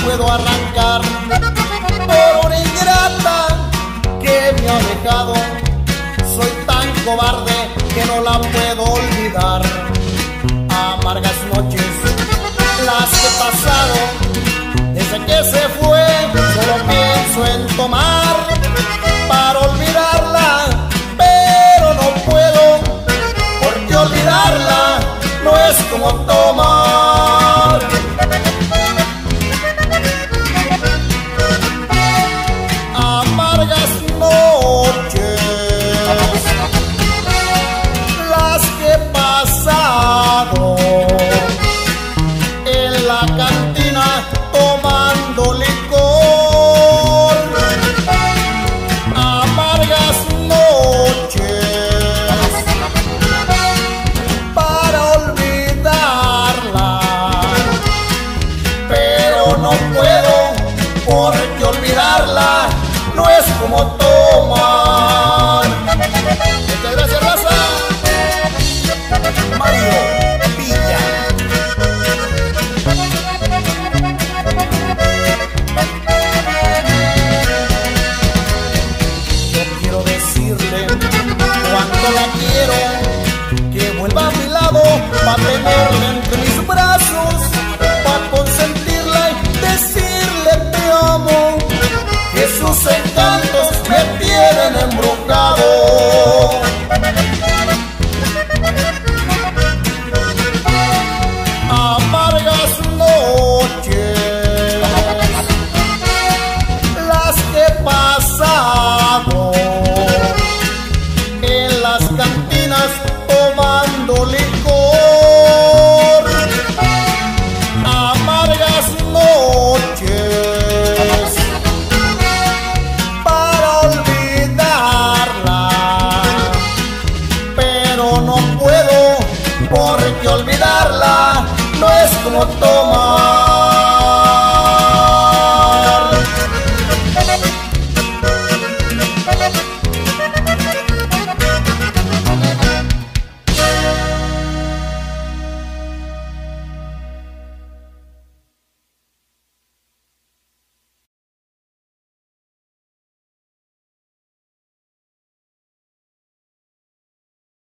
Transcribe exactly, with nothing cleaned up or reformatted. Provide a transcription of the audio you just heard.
puedo arrancar por una ingrata que me ha dejado. Soy tan cobarde que no la puedo olvidar. Amargas noches las que he pasado desde que se fue, solo pienso en tomar para olvidarla, pero no puedo, porque olvidarla no es como tomar. Amargas noches las que he pasado en la cantina tomando licor. Amargas noches para olvidarla, pero no puedo, porque olvidarla no es como tomar. Muchas gracias, raza. Mario Villa. Decirle cuánto la quiero, que vuelva a mi lado para tenerla entre mis brazos, para consentirla y decirle te amo, que sus encantos me tienen embrujado. Amargas noches las que he pasado en las cantinas tomando licor. Amargas noches para olvidarla, pero no puedo, porque olvidarla no es como todo.